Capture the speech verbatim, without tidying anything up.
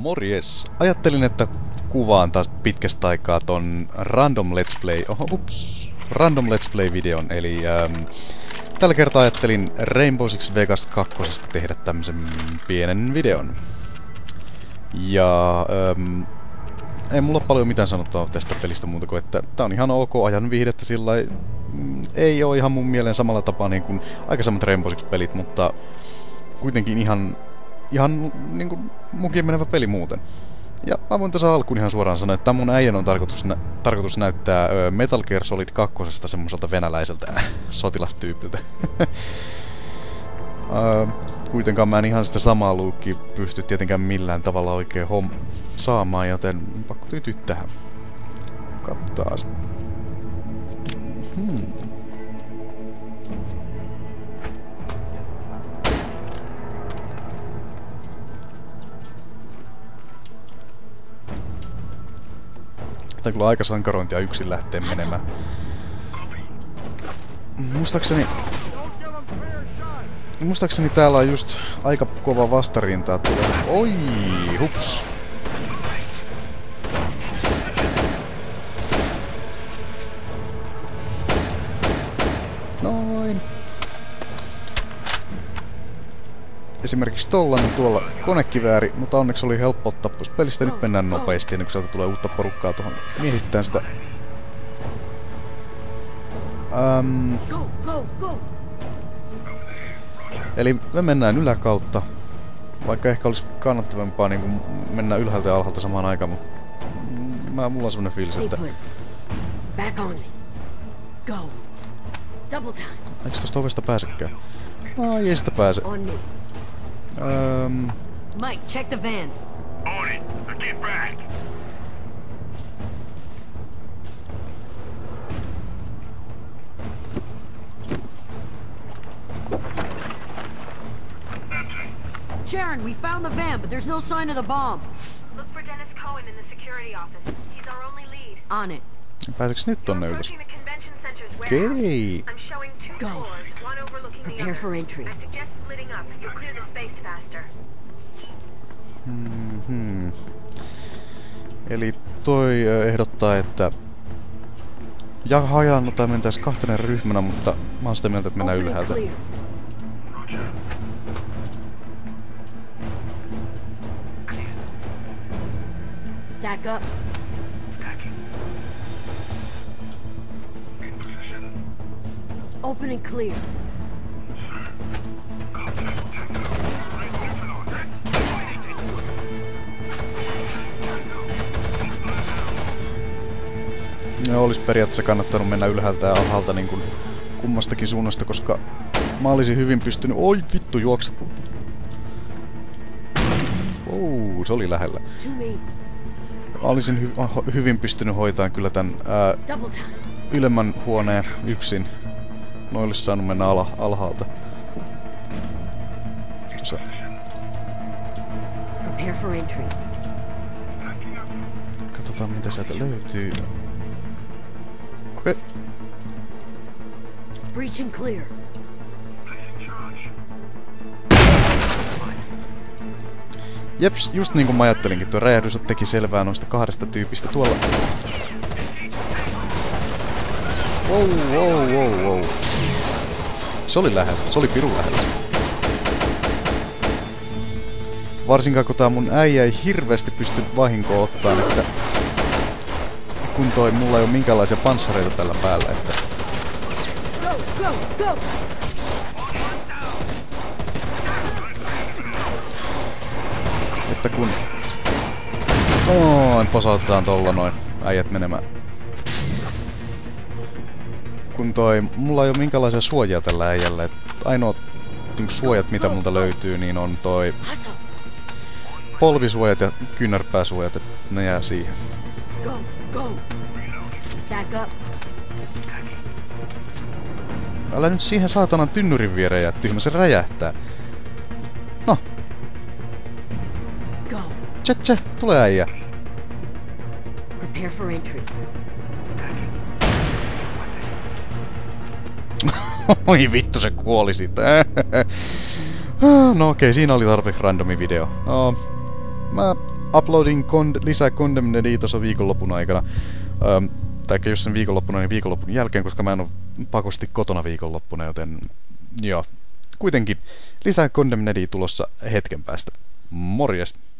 Morjes! Ajattelin, että kuvaan taas pitkästä aikaa ton Random Let's Play... Oho, ups! Random Let's Play-videon, eli... Ähm, tällä kertaa ajattelin Rainbow Six Vegas kaksi tehdä tämmösen pienen videon. Ja... Ähm, ei mulla ole paljon mitään sanottavaa tästä pelistä muuta kuin, että tää on ihan ok ajan viihdettä sillai... Mm, ei oo ihan mun mieleen samalla tapaa niin kuin aikaisemmat Rainbow Six-pelit, mutta... kuitenkin ihan... ihan niinku mukin menevä peli muuten. Ja mä voin tässä alkuun ihan suoraan sanoa, että mun äijän on tarkoitus, nä tarkoitus näyttää ö, Metal Gear Solid kaksi semmoiselta venäläiseltä sotilastyypiltä. ö, kuitenkaan mä en ihan sitä samaa lookia pysty tietenkään millään tavalla oikein hom saamaan, joten pakko tyytyä tähän. Katsotaas. Hmm. Tää kyllä aika sankarointia yksin lähtee menemään. Muistaakseni... Muistaakseni täällä on just aika kova vastarintaa tulee. Oi, hups! Noin. Esimerkiksi tollanen tuolla konekivääri, mutta onneksi oli helppo ottaa pois pelistä. Nyt mennään nopeasti ennen kuin sieltä tulee uutta porukkaa tuohon miehittämään sitä. Ähm. Eli me mennään yläkautta. Vaikka ehkä olisi kannattavampaa niin kuin mennä ylhäältä ja alhaalta samaan aikaan, mutta mä, mulla on semmonen fiilis, että... Eikö tosta ovesta pääsekään? Ai, ei sitä pääse. Um... Mike, check the van. On it. I get back. Sharon, we found the van, but there's no sign of the bomb. Look for Dennis Cohen in the security office. He's our only lead. On it. Pääseks nyt tonne ylös? Approaching the convention center's Okei. warehouse. I'm showing two Go. floors, one overlooking the Prepare other. for entry. I suggest splitting up. You'll clear the space faster. Mm-hmm. Eli toi ehdottaa, että ja hajannutaan mentäis kahtena ryhmänä, mutta mä oon sitä mieltä, että mennään Open and ylhäältä. clear. Stack up. Open and clear. Ne olis periaatteessa kannattanut mennä ylhäältä ja alhaalta niin kuin kummastakin suunnasta, koska mä olisin hyvin pystynyt... Oi vittu, juokse! Ouu, se oli lähellä. To me. Mä olisin hy hyvin pystynyt hoitamaan kyllä tän ää, Double time. ylemmän huoneen yksin. Noin olis saanut mennä ala alhaalta. Tuossa. Prepare for entry. Katsotaan mitä sieltä löytyy. Okei. Okay. Breach and clear. Jeps, just niin kuin mä ajattelinkin, tuo räjähdys teki selvää noista kahdesta tyypistä tuolla. Wow, wow, wow, wow. Se oli lähellä, se oli pirun lähellä. Varsinkaan kun tää mun äijä ei hirveästi pysty vahinkoa ottaan, että... kun toi mulla ei oo minkäänlaisia panssareita tällä päällä, että... Go, go, go! Että kun... Noin, posautetaan tolla noin äijät menemään. Kun toi... Mulla ei oo minkäänlaisia suojia tällä äijällä, et ainoat niin suojat mitä multa löytyy, niin on toi... polvisuojat ja kyynärpääsuojat, et ne jää siihen. Go, go! Stack up. Älä nyt siihen saatanan tynnyrin viereen jää tyhmä, se räjähtää. No. Go. Tse tse, tule äijä. Prepare for entry. Oi vittu, se kuoli siitä. No okei, okay, siinä oli tarpeeksi randomi video. No, mä uploadin kond- lisää Condemnedia tuossa viikonlopun aikana. Öm, tai jos sen viikonloppuna, niin viikonlopun jälkeen, koska mä en ole pakosti kotona viikonloppuna, joten joo. Kuitenkin lisää Condemnedia tulossa hetken päästä. Morjes!